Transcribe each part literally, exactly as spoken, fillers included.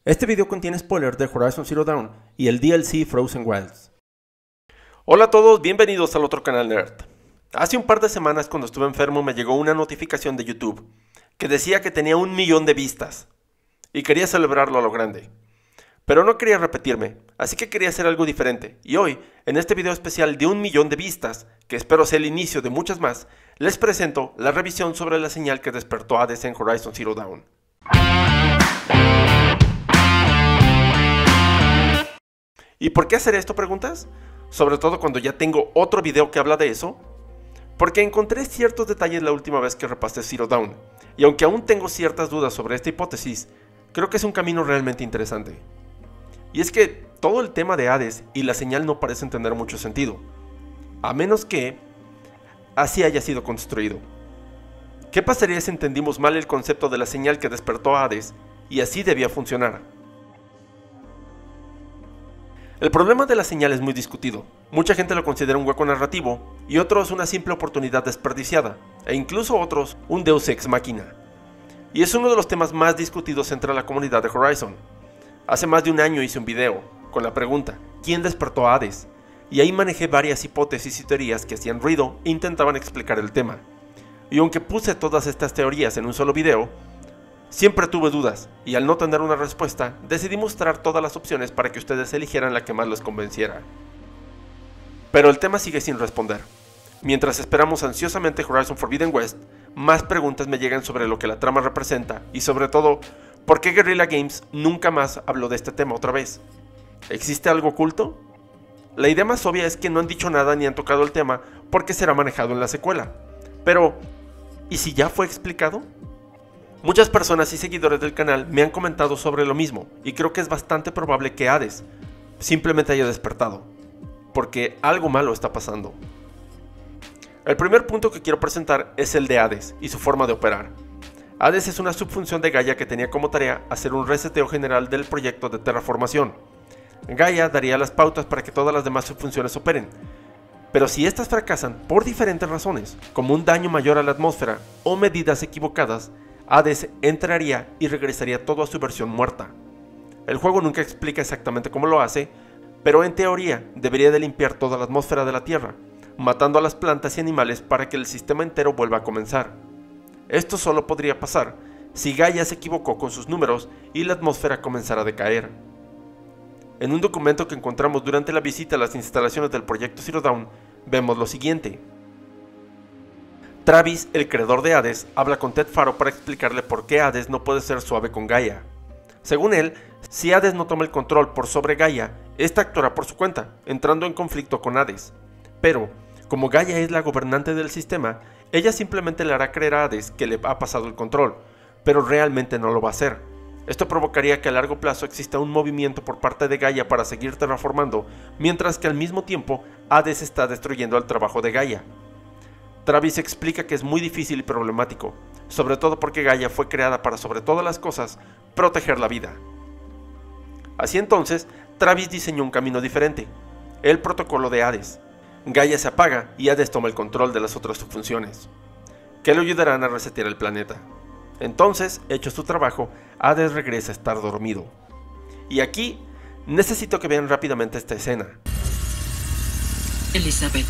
Este video contiene spoilers de Horizon Zero Dawn y el D L C Frozen Wilds. Hola a todos, bienvenidos al otro canal Nerd. Hace un par de semanas cuando estuve enfermo me llegó una notificación de YouTube que decía que tenía un millón de vistas y quería celebrarlo a lo grande. Pero no quería repetirme, así que quería hacer algo diferente y hoy, en este video especial de un millón de vistas, que espero sea el inicio de muchas más, les presento la revisión sobre la señal que despertó a Hades en Horizon Zero Dawn. ¿Y por qué hacer esto, preguntas? Sobre todo cuando ya tengo otro video que habla de eso. Porque encontré ciertos detalles la última vez que repasé Zero Dawn, y aunque aún tengo ciertas dudas sobre esta hipótesis, creo que es un camino realmente interesante. Y es que todo el tema de Hades y la señal no parecen tener mucho sentido, a menos que así haya sido construido. ¿Qué pasaría si entendimos mal el concepto de la señal que despertó a Hades y así debía funcionar? El problema de la señal es muy discutido. Mucha gente lo considera un hueco narrativo y otros una simple oportunidad desperdiciada, e incluso otros un deus ex machina. Y es uno de los temas más discutidos entre la comunidad de Horizon. Hace más de un año hice un video con la pregunta ¿quién despertó a Hades? Y ahí manejé varias hipótesis y teorías que hacían ruido e intentaban explicar el tema. Y aunque puse todas estas teorías en un solo video, siempre tuve dudas, y al no tener una respuesta, decidí mostrar todas las opciones para que ustedes eligieran la que más les convenciera. Pero el tema sigue sin responder. Mientras esperamos ansiosamente Horizon Forbidden West, más preguntas me llegan sobre lo que la trama representa, y sobre todo, ¿por qué Guerrilla Games nunca más habló de este tema otra vez? ¿Existe algo oculto? La idea más obvia es que no han dicho nada ni han tocado el tema porque será manejado en la secuela. Pero, ¿y si ya fue explicado? Muchas personas y seguidores del canal me han comentado sobre lo mismo, y creo que es bastante probable que Hades simplemente haya despertado, porque algo malo está pasando. El primer punto que quiero presentar es el de Hades y su forma de operar. Hades es una subfunción de Gaia que tenía como tarea hacer un reseteo general del proyecto de terraformación. Gaia daría las pautas para que todas las demás subfunciones operen, pero si estas fracasan por diferentes razones, como un daño mayor a la atmósfera o medidas equivocadas, Hades entraría y regresaría todo a su versión muerta. El juego nunca explica exactamente cómo lo hace, pero en teoría debería de limpiar toda la atmósfera de la Tierra, matando a las plantas y animales para que el sistema entero vuelva a comenzar. Esto solo podría pasar si Gaia se equivocó con sus números y la atmósfera comenzara a decaer. En un documento que encontramos durante la visita a las instalaciones del proyecto Zero Dawn, vemos lo siguiente. Travis, el creador de Hades, habla con Ted Faro para explicarle por qué Hades no puede ser suave con Gaia. Según él, si Hades no toma el control por sobre Gaia, ésta actuará por su cuenta, entrando en conflicto con Hades. Pero, como Gaia es la gobernante del sistema, ella simplemente le hará creer a Hades que le ha pasado el control, pero realmente no lo va a hacer. Esto provocaría que a largo plazo exista un movimiento por parte de Gaia para seguir terraformando, mientras que al mismo tiempo Hades está destruyendo el trabajo de Gaia. Travis explica que es muy difícil y problemático, sobre todo porque Gaia fue creada para, sobre todas las cosas, proteger la vida. Así entonces, Travis diseñó un camino diferente, el protocolo de Hades. Gaia se apaga y Hades toma el control de las otras subfunciones, que le ayudarán a resetear el planeta. Entonces, hecho su trabajo, Hades regresa a estar dormido. Y aquí, necesito que vean rápidamente esta escena. Elizabeth.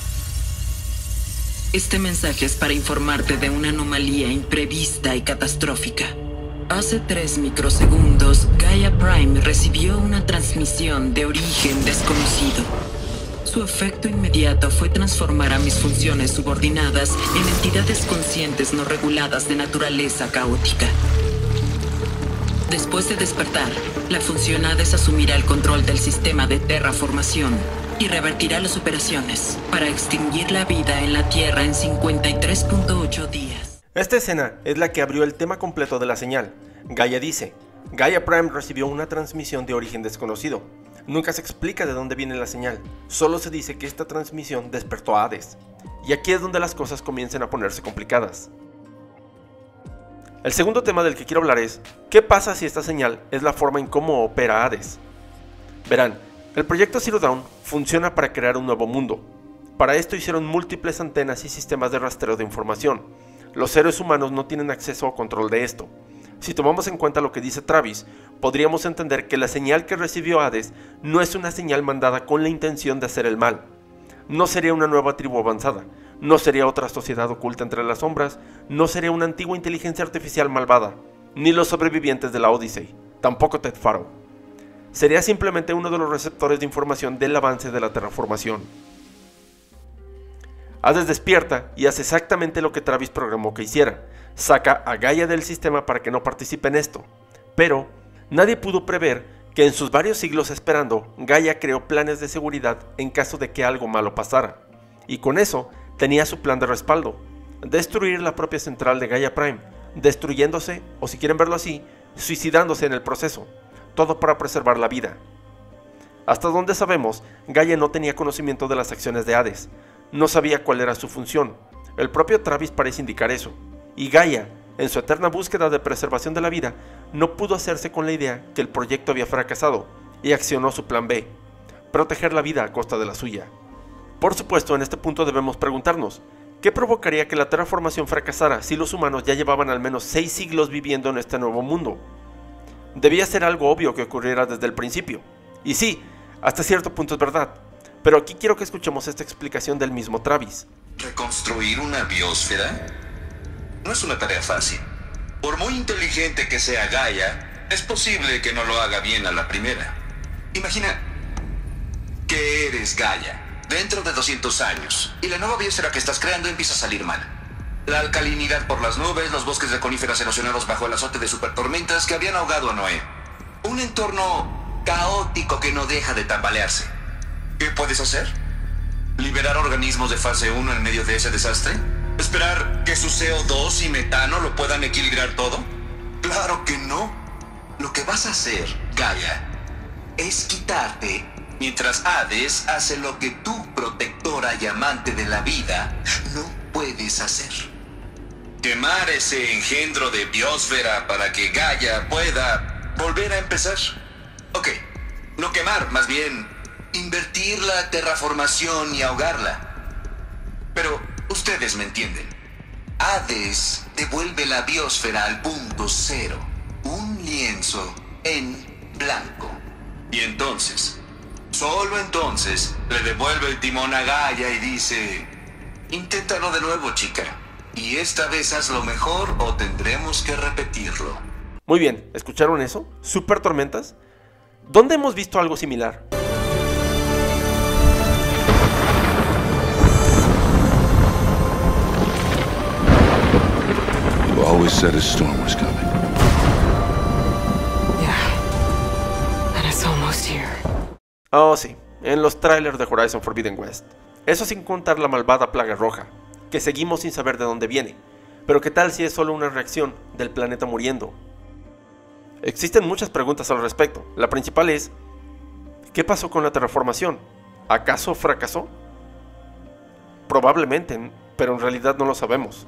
Este mensaje es para informarte de una anomalía imprevista y catastrófica. Hace tres microsegundos, Gaia Prime recibió una transmisión de origen desconocido. Su efecto inmediato fue transformar a mis funciones subordinadas en entidades conscientes no reguladas de naturaleza caótica. Después de despertar, la función Hades asumirá el control del sistema de terraformación y revertirá las operaciones para extinguir la vida en la Tierra en cincuenta y tres punto ocho días. Esta escena es la que abrió el tema completo de la señal. Gaia dice, Gaia Prime recibió una transmisión de origen desconocido. Nunca se explica de dónde viene la señal, solo se dice que esta transmisión despertó a Hades. Y aquí es donde las cosas comienzan a ponerse complicadas. El segundo tema del que quiero hablar es, ¿qué pasa si esta señal es la forma en cómo opera Hades? Verán, el proyecto Zero Dawn funciona para crear un nuevo mundo. Para esto hicieron múltiples antenas y sistemas de rastreo de información. Los seres humanos no tienen acceso o control de esto. Si tomamos en cuenta lo que dice Travis, podríamos entender que la señal que recibió Hades no es una señal mandada con la intención de hacer el mal. No sería una nueva tribu avanzada, no sería otra sociedad oculta entre las sombras, no sería una antigua inteligencia artificial malvada, ni los sobrevivientes de la Odyssey, tampoco Ted Faro. Sería simplemente uno de los receptores de información del avance de la terraformación. Hades despierta y hace exactamente lo que Travis programó que hiciera. Saca a Gaia del sistema para que no participe en esto. Pero nadie pudo prever que en sus varios siglos esperando, Gaia creó planes de seguridad en caso de que algo malo pasara. Y con eso tenía su plan de respaldo: destruir la propia central de Gaia Prime, destruyéndose, o si quieren verlo así, suicidándose en el proceso. Todo para preservar la vida. Hasta donde sabemos, Gaia no tenía conocimiento de las acciones de Hades. No sabía cuál era su función. El propio Travis parece indicar eso. Y Gaia, en su eterna búsqueda de preservación de la vida, no pudo hacerse con la idea que el proyecto había fracasado y accionó su plan B: proteger la vida a costa de la suya. Por supuesto, en este punto debemos preguntarnos, ¿qué provocaría que la terraformación fracasara si los humanos ya llevaban al menos seis siglos viviendo en este nuevo mundo? Debía ser algo obvio que ocurriera desde el principio. Y sí, hasta cierto punto es verdad, pero aquí quiero que escuchemos esta explicación del mismo Travis. ¿Reconstruir una biosfera? No es una tarea fácil. Por muy inteligente que sea Gaia, es posible que no lo haga bien a la primera. Imagina que eres Gaia dentro de doscientos años y la nueva biosfera que estás creando empieza a salir mal. La alcalinidad por las nubes, los bosques de coníferas erosionados bajo el azote de supertormentas que habían ahogado a Noé. Un entorno caótico que no deja de tambalearse. ¿Qué puedes hacer? ¿Liberar organismos de fase uno en medio de ese desastre? ¿Esperar que su C O dos y metano lo puedan equilibrar todo? ¡Claro que no! Lo que vas a hacer, Gaia, es quitarte, mientras Hades hace lo que tú, protectora y amante de la vida, no puedes hacer. Quemar ese engendro de biosfera para que Gaia pueda volver a empezar. Ok, no quemar, más bien invertir la terraformación y ahogarla. Pero ustedes me entienden. Hades devuelve la biosfera al punto cero. Un lienzo en blanco. Y entonces, solo entonces, le devuelve el timón a Gaia y dice: inténtalo de nuevo, chica. Y esta vez hazlo mejor o tendremos que repetirlo. Muy bien, ¿escucharon eso? ¿Super tormentas? ¿Dónde hemos visto algo similar? You always said a storm was coming. Yeah, and it's almost here. Oh sí, en los trailers de Horizon Forbidden West. Eso sin contar la malvada plaga roja, que seguimos sin saber de dónde viene. Pero ¿qué tal si es solo una reacción del planeta muriendo? Existen muchas preguntas al respecto. La principal es: ¿qué pasó con la terraformación? ¿Acaso fracasó? Probablemente, pero en realidad no lo sabemos.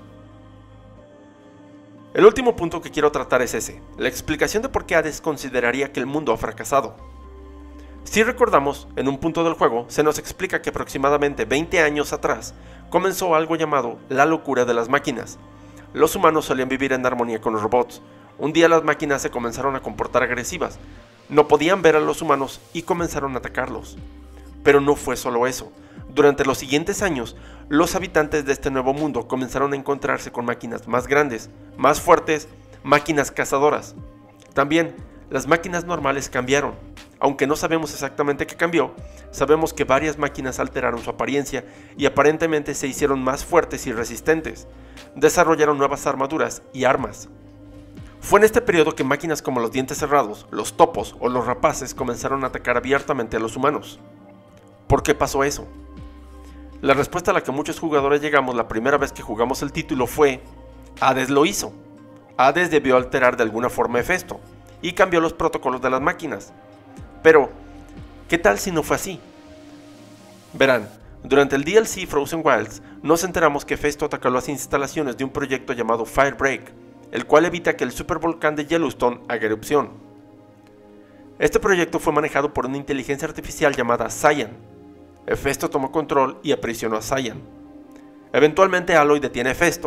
El último punto que quiero tratar es ese, la explicación de por qué Hades consideraría que el mundo ha fracasado. Si recordamos, en un punto del juego se nos explica que aproximadamente veinte años atrás comenzó algo llamado la locura de las máquinas. Los humanos solían vivir en armonía con los robots. Un día las máquinas se comenzaron a comportar agresivas, no podían ver a los humanos y comenzaron a atacarlos. Pero no fue solo eso. Durante los siguientes años, los habitantes de este nuevo mundo comenzaron a encontrarse con máquinas más grandes, más fuertes, máquinas cazadoras. También, las máquinas normales cambiaron. Aunque no sabemos exactamente qué cambió, sabemos que varias máquinas alteraron su apariencia y aparentemente se hicieron más fuertes y resistentes. Desarrollaron nuevas armaduras y armas. Fue en este periodo que máquinas como los dientes cerrados, los topos o los rapaces comenzaron a atacar abiertamente a los humanos. ¿Por qué pasó eso? La respuesta a la que muchos jugadores llegamos la primera vez que jugamos el título fue: Hades lo hizo. Hades debió alterar de alguna forma Hefesto y cambió los protocolos de las máquinas. Pero, ¿qué tal si no fue así? Verán, durante el D L C Frozen Wilds nos enteramos que Hefesto atacó las instalaciones de un proyecto llamado Firebreak, el cual evita que el supervolcán de Yellowstone haga erupción. Este proyecto fue manejado por una inteligencia artificial llamada Cyan. Hefesto tomó control y aprisionó a Cyan. Eventualmente Aloy detiene a Hefesto,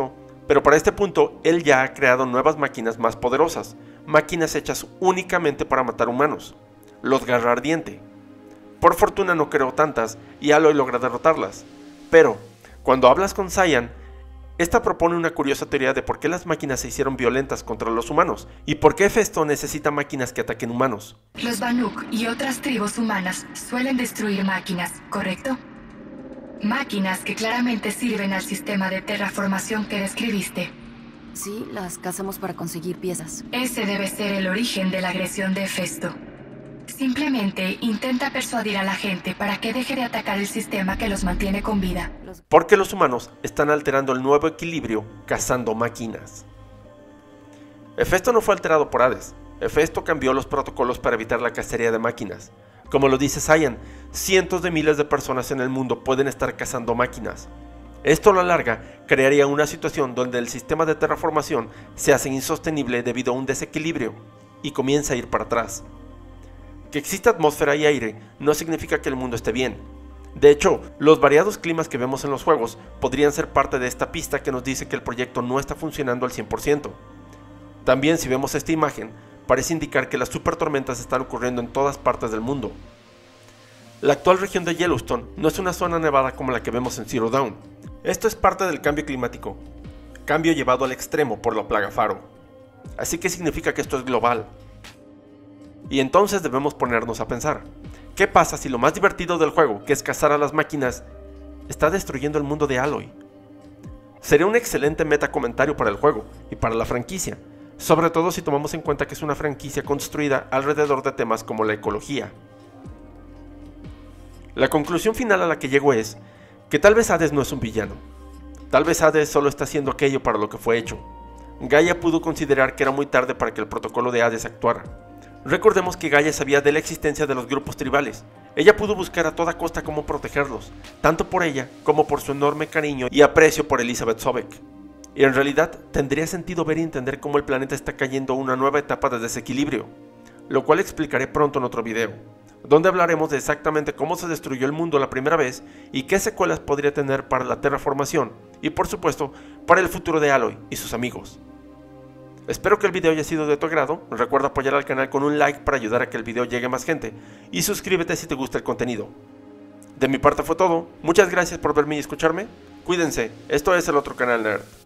pero para este punto él ya ha creado nuevas máquinas más poderosas, máquinas hechas únicamente para matar humanos, los Garra Ardiente. Por fortuna no creó tantas y Aloy logra derrotarlas, pero cuando hablas con Cyan, esta propone una curiosa teoría de por qué las máquinas se hicieron violentas contra los humanos y por qué Hefesto necesita máquinas que ataquen humanos. Los Banuk y otras tribus humanas suelen destruir máquinas, ¿correcto? Máquinas que claramente sirven al sistema de terraformación que describiste. Sí, las cazamos para conseguir piezas. Ese debe ser el origen de la agresión de Hefesto. Simplemente intenta persuadir a la gente para que deje de atacar el sistema que los mantiene con vida. Porque los humanos están alterando el nuevo equilibrio cazando máquinas. Hefesto no fue alterado por Hades. Hefesto cambió los protocolos para evitar la cacería de máquinas. Como lo dice Cyan, cientos de miles de personas en el mundo pueden estar cazando máquinas. Esto a la larga crearía una situación donde el sistema de terraformación se hace insostenible debido a un desequilibrio y comienza a ir para atrás. Que exista atmósfera y aire no significa que el mundo esté bien. De hecho, los variados climas que vemos en los juegos podrían ser parte de esta pista que nos dice que el proyecto no está funcionando al cien por ciento. También, si vemos esta imagen, parece indicar que las supertormentas están ocurriendo en todas partes del mundo. La actual región de Yellowstone no es una zona nevada como la que vemos en Zero Dawn. Esto es parte del cambio climático, cambio llevado al extremo por la plaga Faro. Así que significa que esto es global. Y entonces debemos ponernos a pensar, ¿qué pasa si lo más divertido del juego, que es cazar a las máquinas, está destruyendo el mundo de Aloy? Sería un excelente meta comentario para el juego y para la franquicia, sobre todo si tomamos en cuenta que es una franquicia construida alrededor de temas como la ecología. La conclusión final a la que llego es que tal vez Hades no es un villano. Tal vez Hades solo está haciendo aquello para lo que fue hecho. Gaia pudo considerar que era muy tarde para que el protocolo de Hades actuara. Recordemos que Gaia sabía de la existencia de los grupos tribales. Ella pudo buscar a toda costa cómo protegerlos, tanto por ella como por su enorme cariño y aprecio por Elizabeth Sobek. Y en realidad tendría sentido ver y entender cómo el planeta está cayendo a una nueva etapa de desequilibrio, lo cual explicaré pronto en otro video, donde hablaremos de exactamente cómo se destruyó el mundo la primera vez y qué secuelas podría tener para la terraformación y por supuesto para el futuro de Aloy y sus amigos. Espero que el video haya sido de tu agrado, recuerda apoyar al canal con un like para ayudar a que el video llegue a más gente y suscríbete si te gusta el contenido. De mi parte fue todo, muchas gracias por verme y escucharme, cuídense, esto es El Otro Canal Nerd.